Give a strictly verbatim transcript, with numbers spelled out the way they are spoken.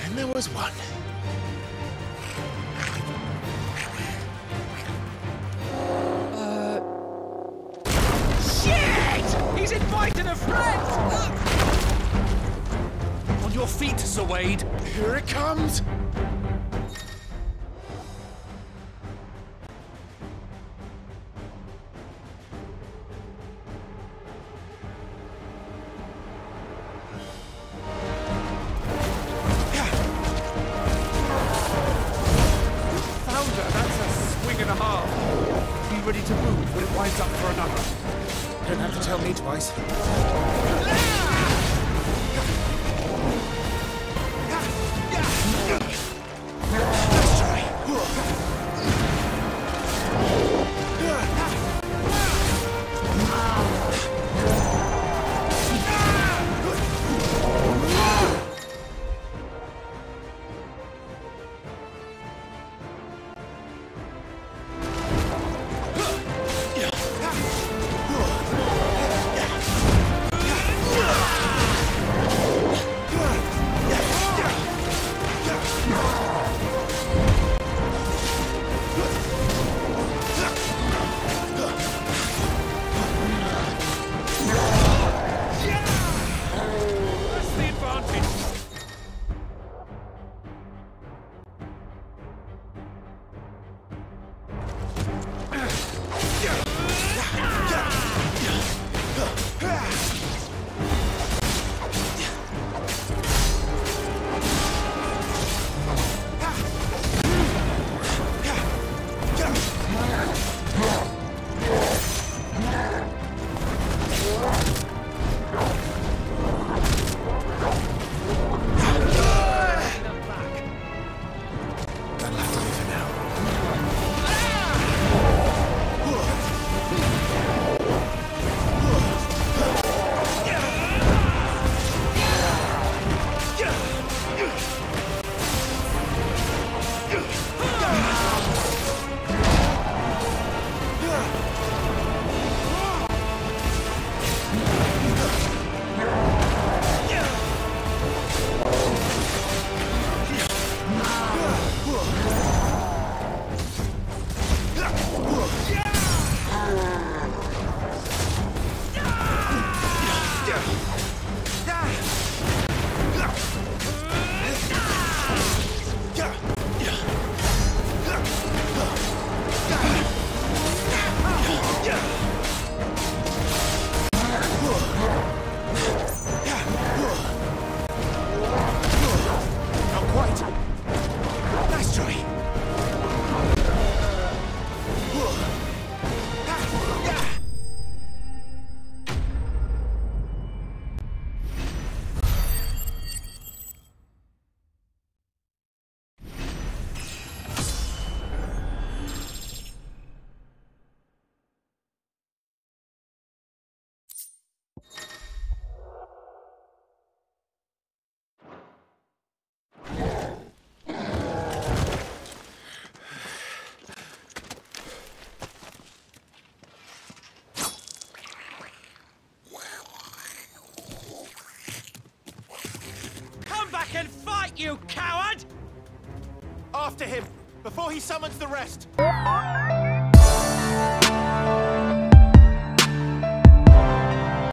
And there was one. Uh... Shit! He's invited a friend! On your feet, Sir Wade. Here it comes! Ready to move when it winds up for another. Don't have to tell me twice. Let's try. And fight, you coward! After him, before he summons the rest!